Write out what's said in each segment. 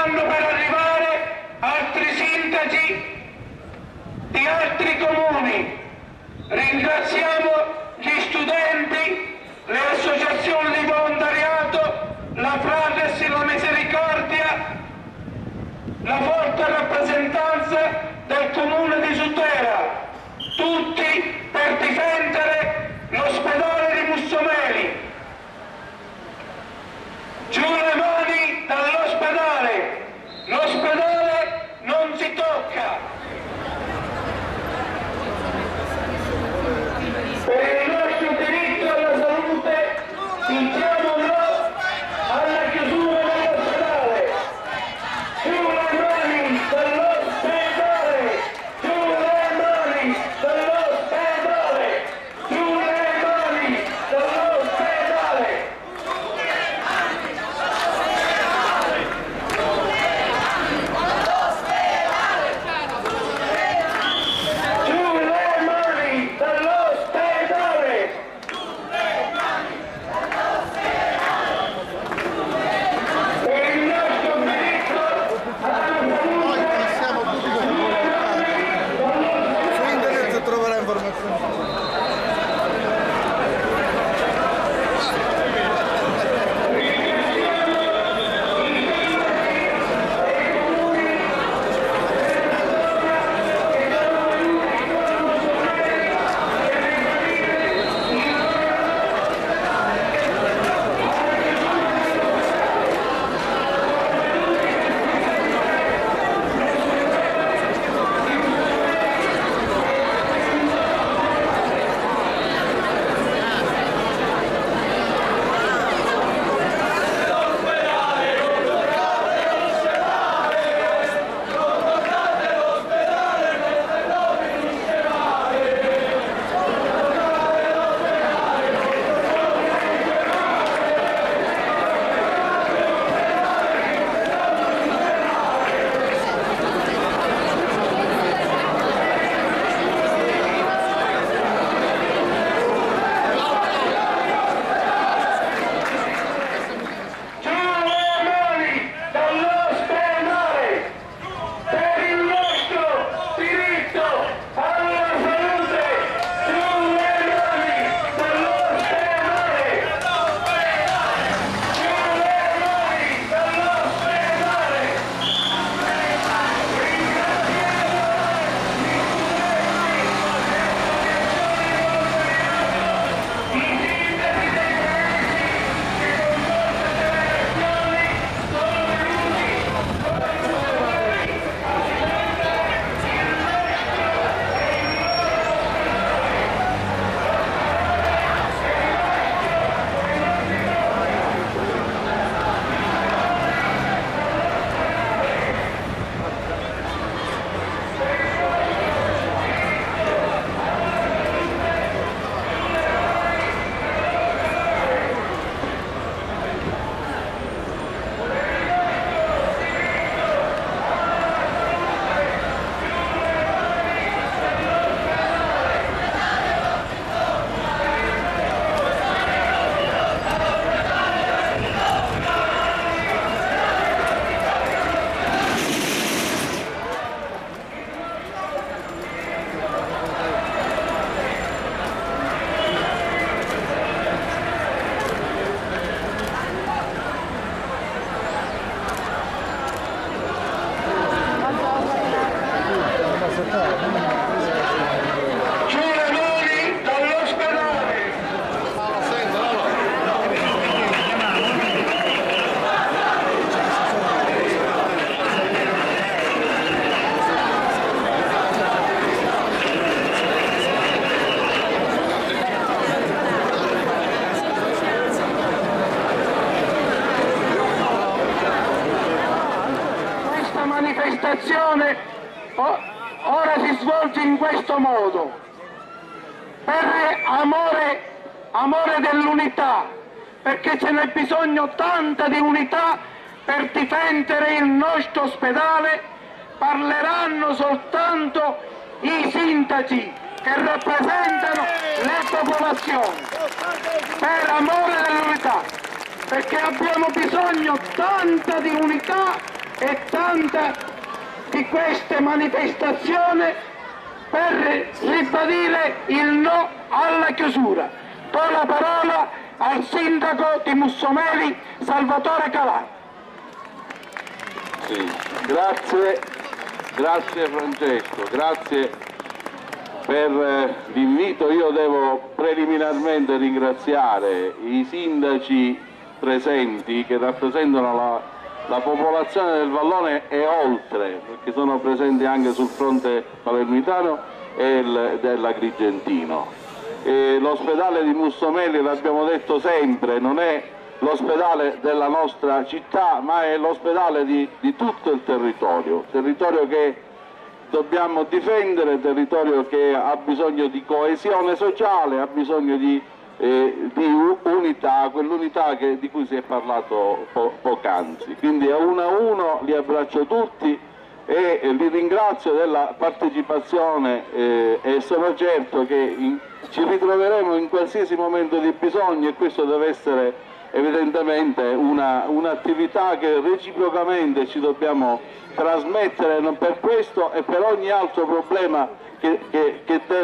stanno per arrivare altri sindaci di altri comuni. Ringraziamo gli studenti, le associazioni di volontariato, la Fratres, la Misericordia, la forte rappresentanza del comune di Sutera, tutti per difendere l'ospedale di Mussomeli. Giù le mani dall'ospedale, l'ospedale non si tocca. Per il nostro diritto alla salute diciamo no alla chiusura dell'ospedale. Giù le mani dall'ospedale, giù le mani dall'ospedale, giù le mani dall'ospedale. manifestazione ora si svolge in questo modo, per amore dell'unità, perché ce n'è bisogno tanta di unità per difendere il nostro ospedale. Parleranno soltanto i sindaci che rappresentano le popolazioni, per amore dell'unità, perché abbiamo bisogno tanta di unità e tante di queste manifestazioni per ribadire il no alla chiusura. Do la parola al sindaco di Mussomeli, Salvatore Calà. Sì, grazie Francesco, grazie per l'invito. Io devo preliminarmente ringraziare i sindaci presenti che rappresentano la popolazione del Vallone e oltre, perché sono presenti anche sul fronte palermitano e dell'Agrigentino. L'ospedale di Mussomeli, l'abbiamo detto sempre, non è l'ospedale della nostra città, ma è l'ospedale di tutto il territorio che dobbiamo difendere, territorio che ha bisogno di coesione sociale, ha bisogno di unità, quell'unità di cui si è parlato poc'anzi. Quindi a uno li abbraccio tutti e li ringrazio della partecipazione e sono certo che ci ritroveremo in qualsiasi momento di bisogno, e questo deve essere evidentemente un'attività che reciprocamente ci dobbiamo trasmettere per questo e per ogni altro problema che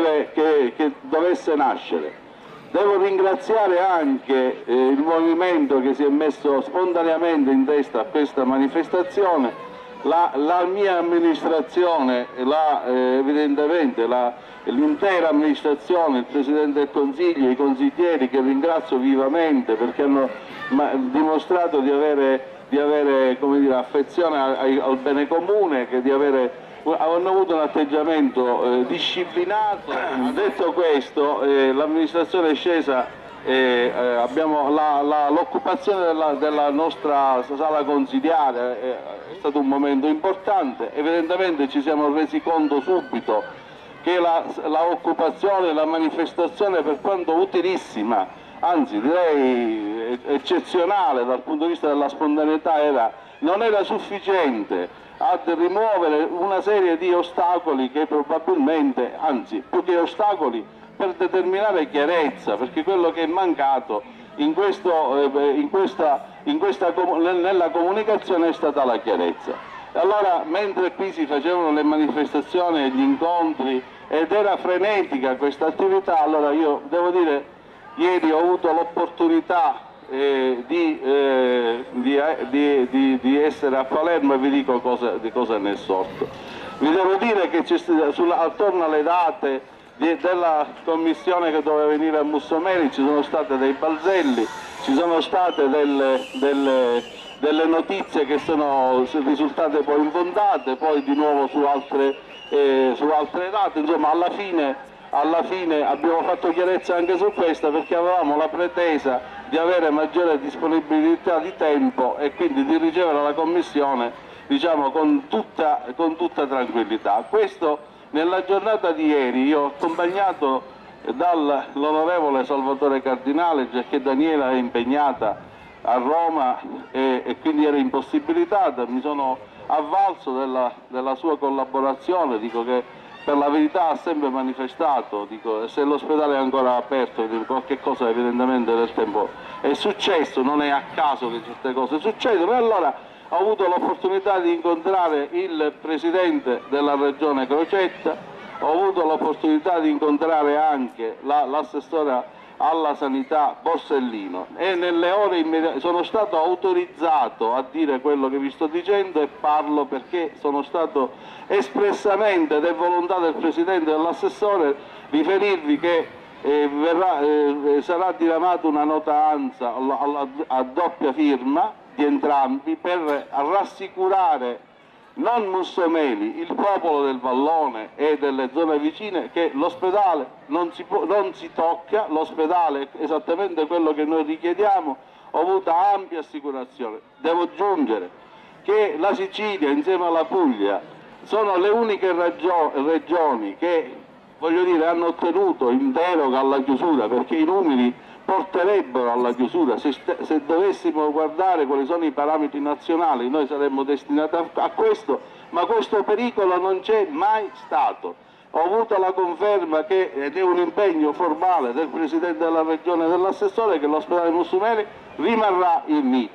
dovesse nascere. Devo ringraziare anche il movimento che si è messo spontaneamente in testa a questa manifestazione, la mia amministrazione, evidentemente l'intera amministrazione, il Presidente del Consiglio, i consiglieri che ringrazio vivamente perché hanno dimostrato di avere come dire, affezione al bene comune, hanno avuto un atteggiamento disciplinato. Detto questo, l'amministrazione è scesa, abbiamo l'occupazione della nostra sala consiliare, è stato un momento importante. Evidentemente ci siamo resi conto subito che l'occupazione, la manifestazione, per quanto utilissima, anzi direi eccezionale dal punto di vista della spontaneità, non era sufficiente a rimuovere una serie di ostacoli che probabilmente, anzi più che ostacoli, per determinare chiarezza, perché quello che è mancato nella comunicazione è stata la chiarezza. Allora, mentre qui si facevano le manifestazioni e gli incontri ed era frenetica questa attività, allora io devo dire, ieri ho avuto l'opportunità di essere a Palermo e vi dico di cosa ne è sorto. Vi devo dire che attorno alle date della commissione che doveva venire a Mussomeli ci sono state dei balzelli, ci sono state delle notizie che sono risultate poi infondate, poi di nuovo su altre date, insomma alla fine abbiamo fatto chiarezza anche su questa, perché avevamo la pretesa di avere maggiore disponibilità di tempo e quindi di ricevere la commissione, diciamo, con tutta tranquillità. Questo nella giornata di ieri io ho accompagnato dall'onorevole Salvatore Cardinale, perché Daniela è impegnata a Roma e quindi era impossibilitata, mi sono avvalso della sua collaborazione, dico che per la verità ha sempre manifestato, dico, se l'ospedale è ancora aperto, qualche cosa evidentemente nel tempo è successo, non è a caso che certe cose succedono, e allora ho avuto l'opportunità di incontrare il Presidente della Regione Crocetta, ho avuto l'opportunità di incontrare anche l'assessora alla sanità Borsellino e nelle ore immediate sono stato autorizzato a dire quello che vi sto dicendo, e parlo perché sono stato espressamente, ed è volontà del Presidente e dell'assessore, riferirvi che sarà diramata una nota ANSA a doppia firma di entrambi per rassicurare non Mussomeli, il popolo del Vallone e delle zone vicine, che l'ospedale non si tocca, l'ospedale è esattamente quello che noi richiediamo, ho avuto ampia assicurazione. Devo aggiungere che la Sicilia insieme alla Puglia sono le uniche regioni che, voglio dire, hanno ottenuto in deroga alla chiusura, perché i numeri porterebbero alla chiusura. Se dovessimo guardare quali sono i parametri nazionali noi saremmo destinati a questo, ma questo pericolo non c'è mai stato. Ho avuto la conferma ed è un impegno formale del Presidente della Regione e dell'assessore, che l'ospedale Mussomeli rimarrà in vita.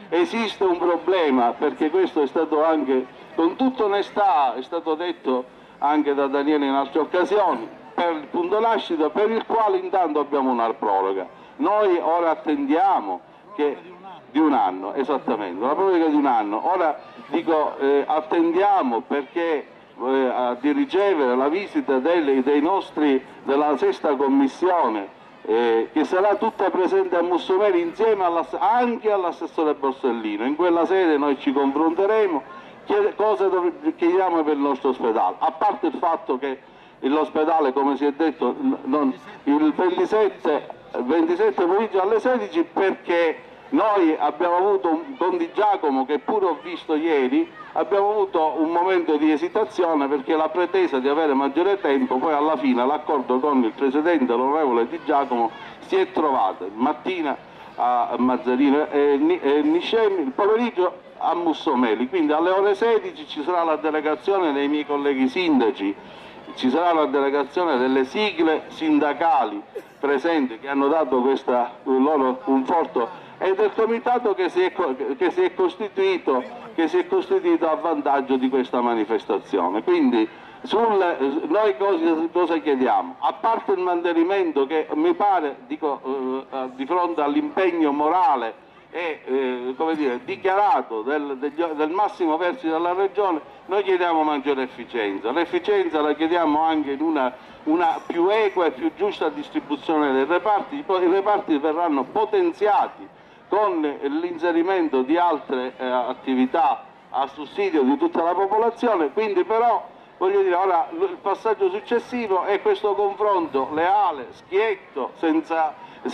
esiste un problema, perché questo è stato anche, con tutta onestà, è stato detto anche da Daniele in altre occasioni, per il punto nascita, per il quale intanto abbiamo una proroga. Noi ora attendiamo che di un anno, esattamente, una proroga di un anno. Ora dico attendiamo perché di ricevere la visita dei nostri della sesta commissione che sarà tutta presente a Mussomeri insieme anche all'assessore Borsellino. In quella sede noi ci confronteremo, cosa chiediamo per il nostro ospedale, a parte il fatto che l'ospedale, come si è detto, il 27 pomeriggio alle 16, perché noi abbiamo avuto con Di Giacomo, che pure ho visto ieri, abbiamo avuto un momento di esitazione perché la pretesa di avere maggiore tempo, poi alla fine l'accordo con il presidente, l'onorevole Di Giacomo, si è trovato mattina a Mazzarino e Niscemi, il pomeriggio a Mussomeli, quindi alle ore 16 ci sarà la delegazione dei miei colleghi sindaci, ci sarà la delegazione delle sigle sindacali presenti che hanno dato loro conforto e del comitato che si è costituito a vantaggio di questa manifestazione. Quindi noi cosa chiediamo? A parte il mantenimento che mi pare, di fronte all'impegno morale e come dire, dichiarato del massimo vertice della Regione, noi chiediamo maggiore efficienza. L'efficienza la chiediamo anche in una più equa e più giusta distribuzione dei reparti. Poi i reparti verranno potenziati con l'inserimento di altre attività a sussidio di tutta la popolazione, quindi però voglio dire, ora il passaggio successivo è questo confronto leale, schietto, senza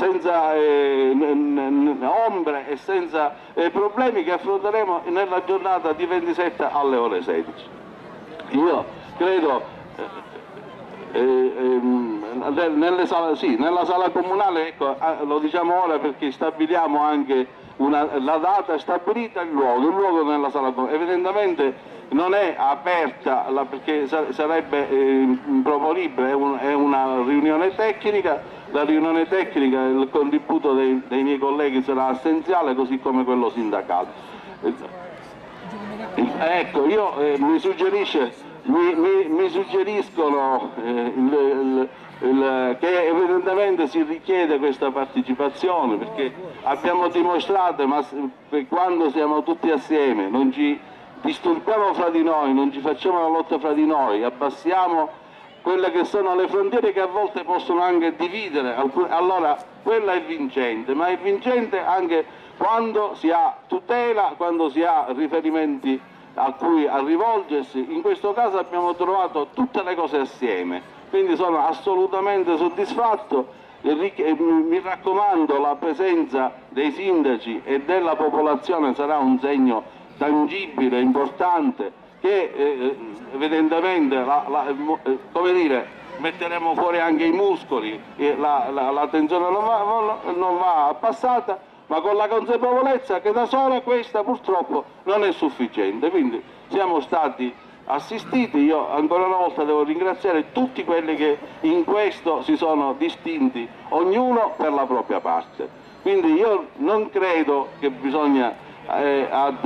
ombre e senza problemi, che affronteremo nella giornata di 27 alle ore 16. Io credo nella sala comunale, ecco, lo diciamo ora perché stabiliamo anche la data stabilita, il luogo nella sala comunale. Evidentemente non è aperta perché sarebbe improponibile, è una riunione tecnica. La riunione tecnica, il contributo dei miei colleghi sarà essenziale, così come quello sindacale. Ecco, io mi suggeriscono che evidentemente si richiede questa partecipazione, perché abbiamo dimostrato, ma quando siamo tutti assieme non ci disturbiamo fra di noi, non ci facciamo la lotta fra di noi, abbassiamo quelle che sono le frontiere che a volte possono anche dividere, allora quella è vincente, ma è vincente anche quando si ha tutela, quando si ha riferimenti a cui rivolgersi. In questo caso abbiamo trovato tutte le cose assieme, quindi sono assolutamente soddisfatto. Mi raccomando, la presenza dei sindaci e della popolazione sarà un segno tangibile, importante, che evidentemente come dire, metteremo fuori anche i muscoli, la tensione non va passata, ma con la consapevolezza che da sola questa purtroppo non è sufficiente. Quindi siamo stati assistiti. Io ancora una volta devo ringraziare tutti quelli che in questo si sono distinti, ognuno per la propria parte. Quindi io non credo che bisogna ad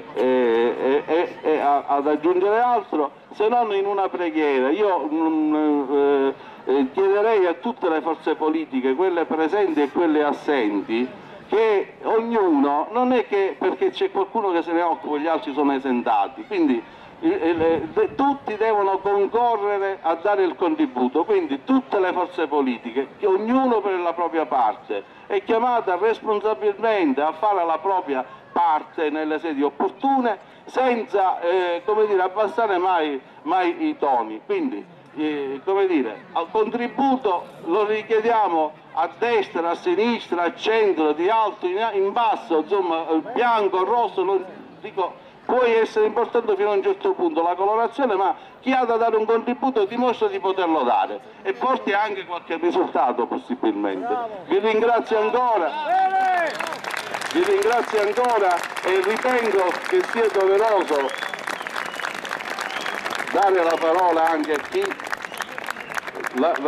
aggiungere altro, se non in una preghiera. Io chiederei a tutte le forze politiche, quelle presenti e quelle assenti, che ognuno, non è che perché c'è qualcuno che se ne occupa gli altri sono esentati, quindi tutti devono concorrere a dare il contributo, quindi tutte le forze politiche, che ognuno per la propria parte è chiamata responsabilmente a fare la propria parte nelle sedi opportune, senza come dire, abbassare mai i toni. Quindi come dire, al contributo lo richiediamo a destra, a sinistra, a centro, di alto in basso, insomma bianco, rosso, dico, può essere importante fino a un certo punto la colorazione, ma chi ha da dare un contributo dimostra di poterlo dare e porti anche qualche risultato possibilmente. Vi ringrazio ancora e ritengo che sia doveroso dare la parola anche a chi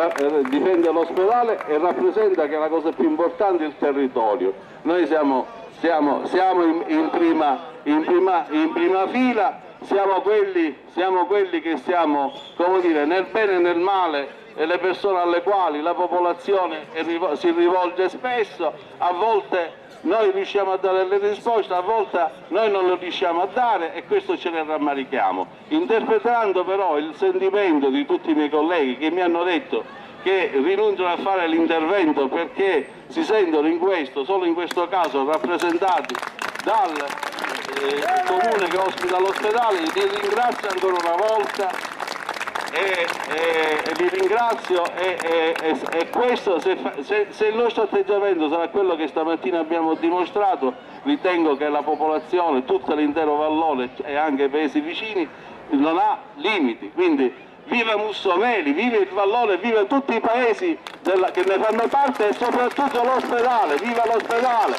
difende l'ospedale e rappresenta, che la cosa più importante, il territorio. Noi siamo siamo in prima fila, siamo quelli che stiamo, come dire, nel bene e nel male, e le persone alle quali la popolazione si rivolge spesso. A volte noi riusciamo a dare le risposte, a volte noi non le riusciamo a dare, e questo ce ne rammarichiamo, interpretando però il sentimento di tutti i miei colleghi che mi hanno detto che rinunciano a fare l'intervento perché si sentono solo in questo caso rappresentati dal comune che ospita l'ospedale. Li ringrazio ancora una volta e vi ringrazio, e questo, se il nostro atteggiamento sarà quello che stamattina abbiamo dimostrato, ritengo che la popolazione, tutto l'intero Vallone e anche i paesi vicini, non ha limiti. Quindi viva Mussomeli, viva il Vallone, viva tutti i paesi che ne fanno parte, e soprattutto l'ospedale, viva l'ospedale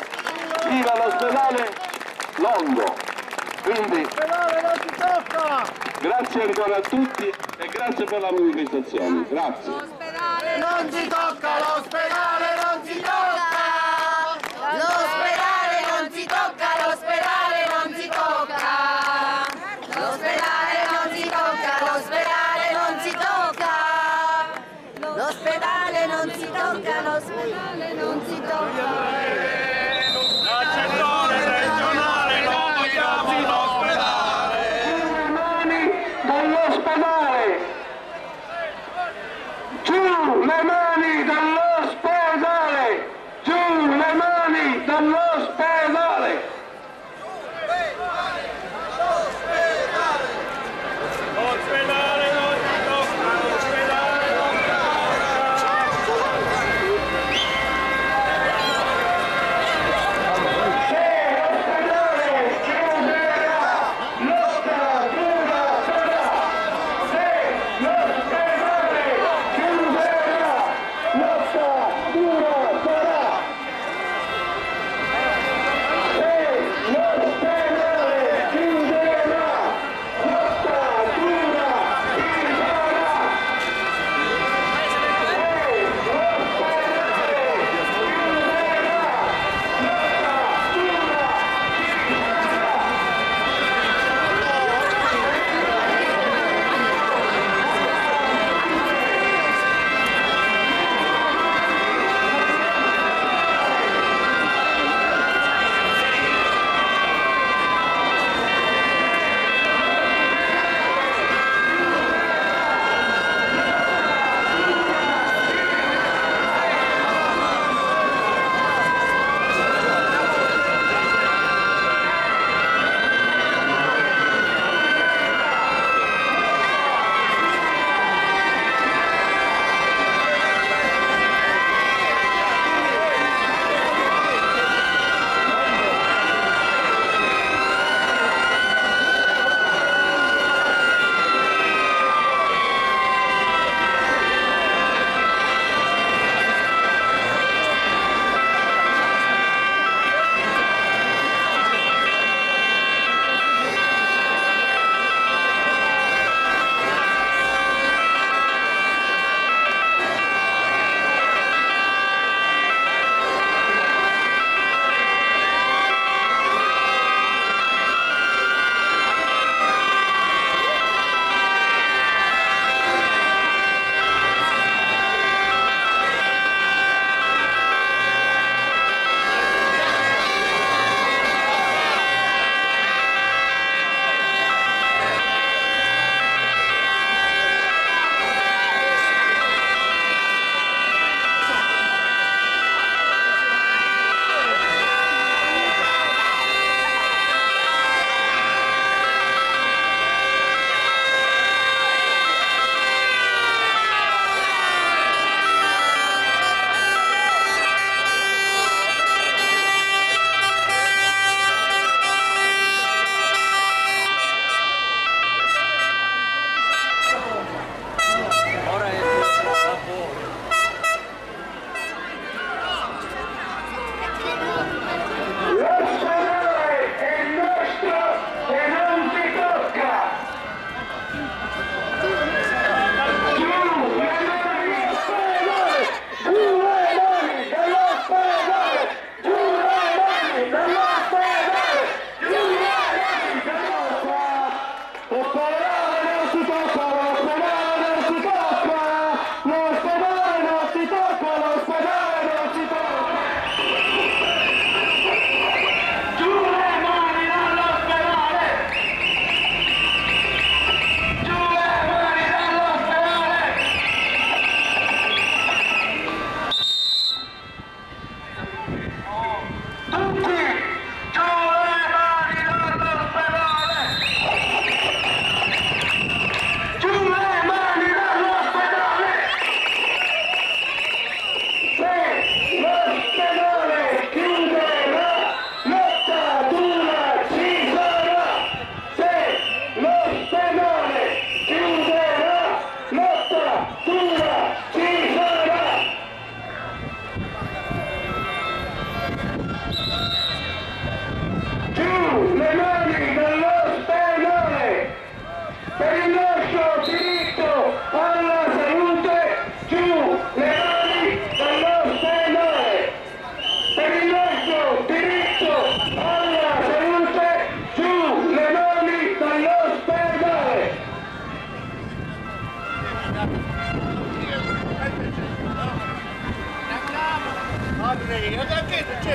Longo. Quindi grazie ancora a tutti e grazie per la manifestazione. Grazie. L'ospedale non si tocca, l'ospedale non si tocca, l'ospedale non si tocca, l'ospedale non si tocca, l'ospedale non si tocca, l'ospedale non si tocca, l'ospedale non si tocca, l'ospedale non si tocca. Giù le mani dall'ospedale!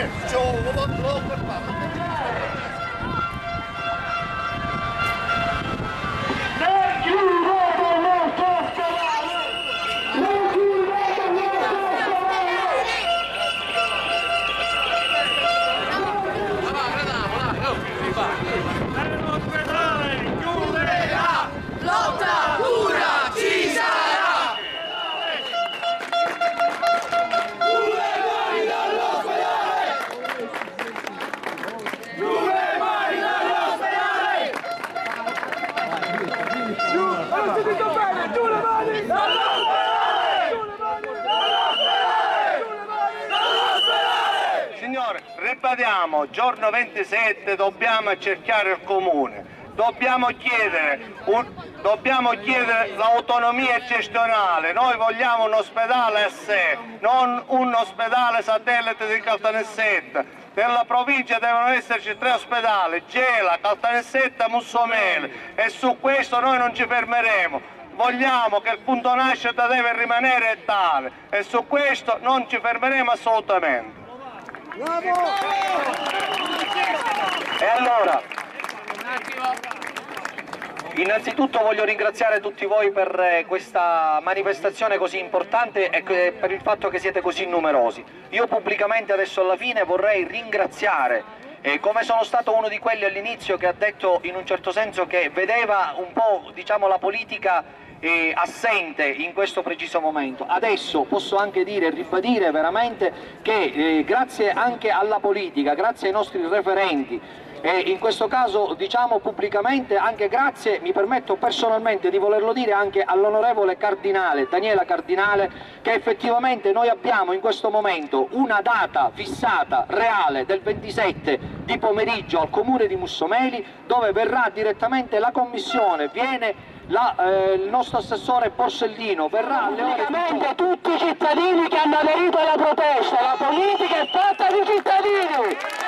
Lotta dura ci sarà! Due mani dall'ospedale! Due mani dall'ospedale! Ho sentito bene, giù le mani! Signore, ribadiamo, giorno 27 dobbiamo cercare il comune, dobbiamo chiedere l'autonomia gestionale, noi vogliamo un ospedale a sé, non un ospedale satellite di Caltanissetta. Nella provincia devono esserci 3 ospedali, Gela, Caltanissetta, Mussomeli, e su questo noi non ci fermeremo. Vogliamo che il punto nascita deve rimanere tale e su questo non ci fermeremo assolutamente. E allora, innanzitutto voglio ringraziare tutti voi per questa manifestazione così importante e per il fatto che siete così numerosi. Io pubblicamente adesso alla fine vorrei ringraziare, come sono stato uno di quelli all'inizio che ha detto in un certo senso che vedeva un po', diciamo, la politica assente in questo preciso momento. Adesso posso anche dire e ribadire veramente che grazie anche alla politica, grazie ai nostri referenti, e in questo caso diciamo pubblicamente anche grazie, mi permetto personalmente di volerlo dire, anche all'onorevole Cardinale, Daniela Cardinale, che effettivamente noi abbiamo in questo momento una data fissata reale del 27 di pomeriggio al comune di Mussomeli, dove verrà direttamente la commissione, viene il nostro assessore Borsellino, verrà alle ore 18. Tutti i cittadini che hanno aderito alla protesta, la politica è fatta di cittadini!